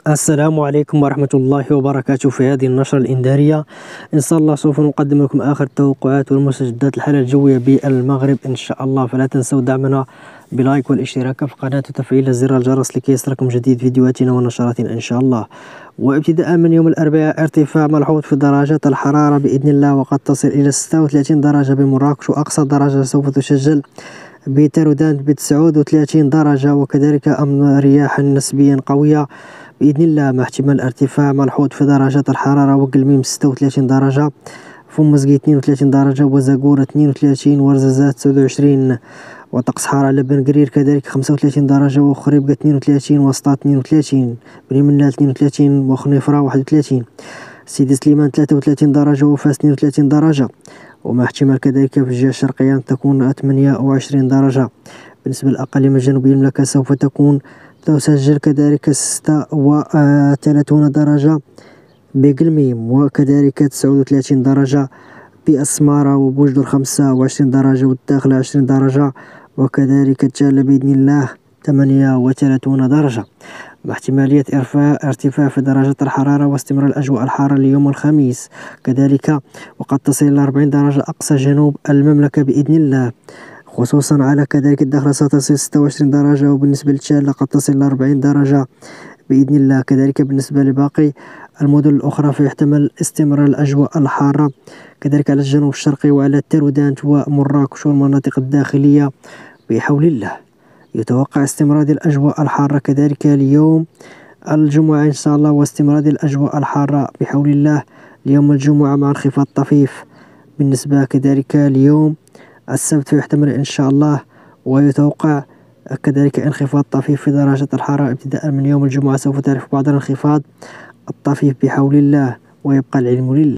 السلام عليكم ورحمة الله وبركاته. في هذه النشرة الإنذارية إن شاء الله سوف نقدم لكم آخر التوقعات والمستجدات الحالة الجوية بالمغرب إن شاء الله. فلا تنسوا دعمنا بلايك والاشتراك في القناة وتفعيل زر الجرس لكي يصلكم جديد فيديوهاتنا ونشراتنا إن شاء الله. وابتداء من يوم الأربعاء ارتفاع ملحوظ في درجات الحرارة بإذن الله، وقد تصل إلى 36 درجة بمراكش، وأقصى درجة سوف تسجل بترودان ب 39 درجة، وكذلك رياح نسبيا قوية بإذن الله مع احتمال ارتفاع ملحوظ في درجات الحرارة. وقلميم 36 درجة، فمزقي 32 درجة، وزاقورة 32، ورزازات 29، وطقس حار على بن قرير كذلك 35 درجة، وخريبكة 32، وسطات 32، بني منال 32، وخنيفرة 31، سيدي سليمان 33 درجة، وفاس 32 درجة، ومع احتمال كذلك في الجهة الشرقية أن تكون 28 درجة. بالنسبة للأقاليم الجنوبية المملكة سوف تسجل كذلك 36 درجة بقلميم، وكذلك 39 درجة بأسمارة وبوجدر 25 درجة، والداخل 20 درجة، وكذلك تجالة بإذن الله 38 درجة، مع احتمالية ارتفاع في درجات الحرارة واستمرار الأجواء الحارة ليوم الخميس كذلك، وقد تصل إلى 40 درجة أقصى جنوب المملكة بإذن الله، خصوصا على كذلك الداخل ستصل 26 درجة، وبالنسبة للتشالة قد تصل إلى 40 درجة بإذن الله. كذلك بالنسبة لباقي المدن الأخرى فيحتمل استمرار الأجواء الحارة كذلك على الجنوب الشرقي وعلى ترودانت ومراكش والمناطق الداخلية بحول الله. يتوقع استمرار الأجواء الحارة كذلك اليوم الجمعة إن شاء الله، واستمرار الأجواء الحارة بحول الله اليوم الجمعة مع انخفاض طفيف. بالنسبة كذلك اليوم السبت فيحتمل إن شاء الله، ويتوقع كذلك انخفاض طفيف في درجة الحرارة. ابتداء من يوم الجمعة سوف تعرف بعض الانخفاض الطفيف بحول الله، ويبقى العلم لله.